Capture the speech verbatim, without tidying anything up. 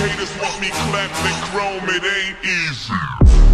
Haters want me clapped and chrome, it ain't easy.